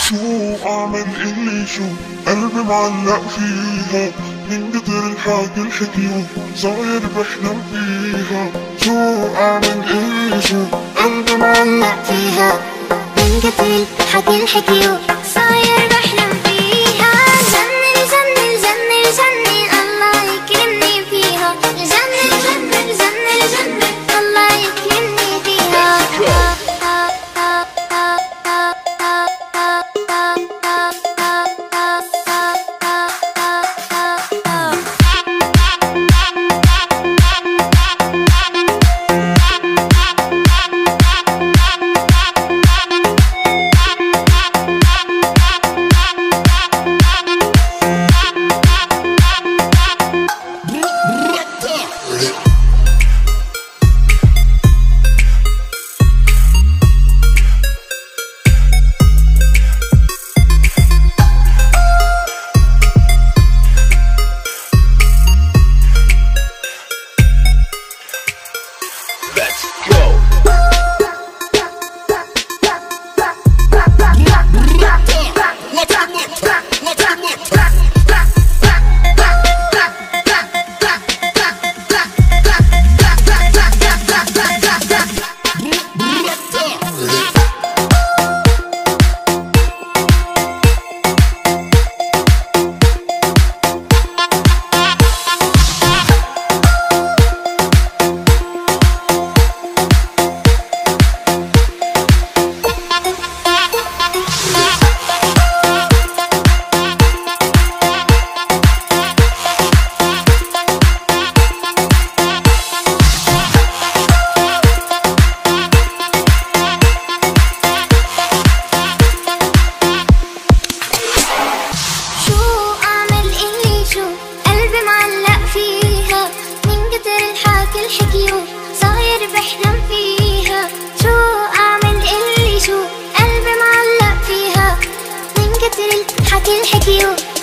شو اعمل اللي شو قلبي معلق فيها، من كتر الحكي الحكيو صاير بحلم فيها. شو اعمل اللي شو قلبي معلق فيها، من كتر الحكي الحكيو صاير بحلم فيها. جنن جنن جنن جنن الله يكرمني فيها، جنن جنن جنن جنن الله يكرمني فيها. الحكيو صاير بحلم فيها. شو اعمل اللي شو قلبي معلق فيها، من كتر الحكي الحكيو